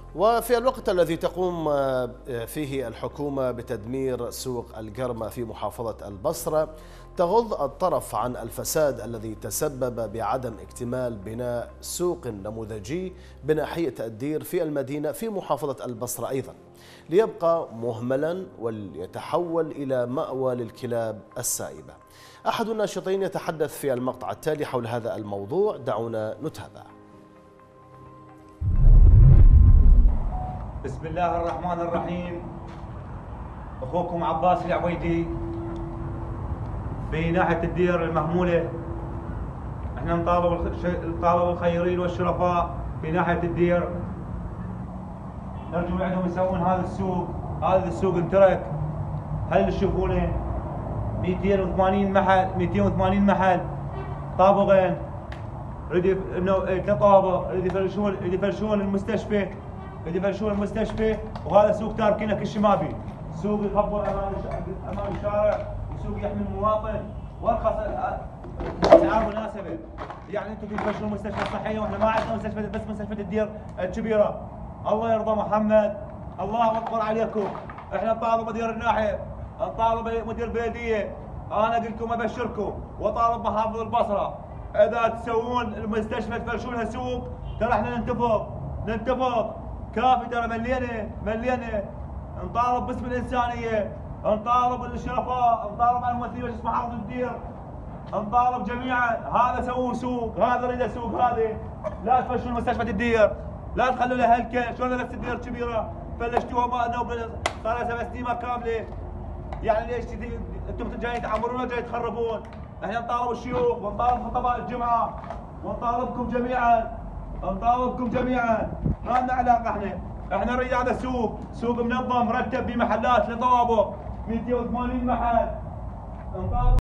وفي الوقت الذي تقوم فيه الحكومة بتدمير سوق القرمة في محافظة البصرة، تغض الطرف عن الفساد الذي تسبب بعدم اكتمال بناء سوق نموذجي بناحية الدير في المدينة في محافظة البصرة أيضا، ليبقى مهملا وليتحول إلى مأوى للكلاب السائبة. أحد الناشطين يتحدث في المقطع التالي حول هذا الموضوع، دعونا نتابع. بسم الله الرحمن الرحيم. أخوكم عباس العويدي بناحية الدير المهمولة. احنا نطالب الخيرين والشرفاء بناحية الدير، نرجو عندهم يسوون هذا السوق. هذا السوق انترك. هل تشوفونه 280 محل طابقين، كطابق يفرشون المستشفى، وهذا سوق تاركينه كل شمابي، سوق يخبر امام الشارع، وسوق يحمي المواطن وارخص اسعار مناسبه. يعني انتم تفرشون المستشفى الصحيه واحنا ما عندنا مستشفى، بس مستشفى الدير الكبيره. الله يرضى محمد، الله اكبر عليكم. احنا نطالب مدير الناحيه، نطالب مدير البلديه، انا قلت لكم ابشركم، وطالب محافظ البصره اذا تسوون المستشفى تفرشونها سوق، ترى احنا ننتفض كافي، ترى مليانه. نطالب باسم الانسانيه، نطالب الشرفاء، نطالب على الممثلين مجلس محافظ الدير، نطالب جميعا. هذا سووا سوق، هذا ريده سوق. هذه لا تفرشون مستشفى الدير، لا تخلوا لها هلكه. شلون نفس الدير كبيره فلشتوها ما صار لها 7 سنين كامله. يعني ليش انتم جايين تعمرون وجايين تخربون؟ احنا نطالب الشيوخ ونطالب خطباء الجمعه ونطالبكم جميعا. ما لنا علاقه. احنا نريد هذا سوق منظم مرتب بمحلات لطوابق 280 محل. نطالب